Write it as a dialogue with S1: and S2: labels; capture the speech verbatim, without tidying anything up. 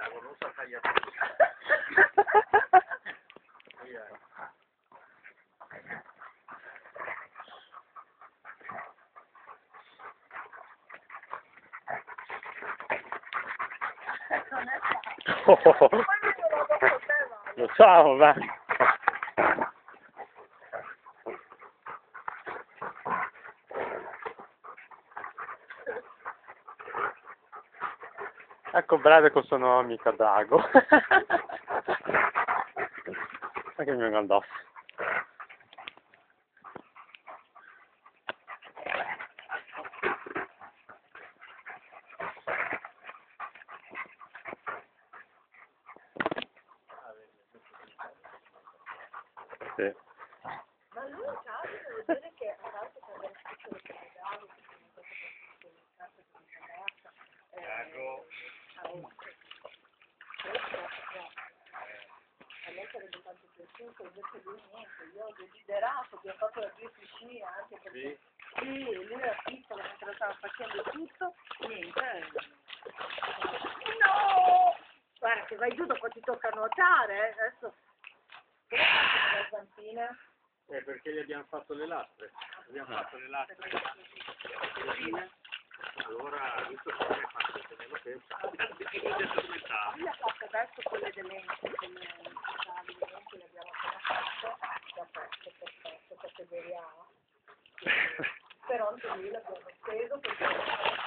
S1: Dago non sa tagliare.
S2: Oh, oh, oh. Lo so, ma... Ecco bravo con suo nuovo amico Dago. Ma che mi vengo addosso. Sì.
S3: Ma lui c'ha, devo dire che a parte che aveva scritto che Dago, che comunque è stato di ragazza,
S1: Dago.
S3: A lei sarebbe tanto piaciuto, invece lui niente, io ho desiderato, abbiamo fatto la bici sci anche perché sì, lui era piccolo mentre lo stava facendo tutto, niente. No! Guarda che vai giù dopo ti tocca nuotare, eh? Adesso come faccio la zampina?
S1: Eh, perché gli abbiamo fatto le lastre. Abbiamo fatto le lastre. Allora, visto che non è fatto meno tempo,
S3: Lui ha fatto adesso quelle delle quelle digitali, le le abbiamo appena fatte, da pezzo per pezzo, categoria A. Però anche lui l'abbiamo speso perché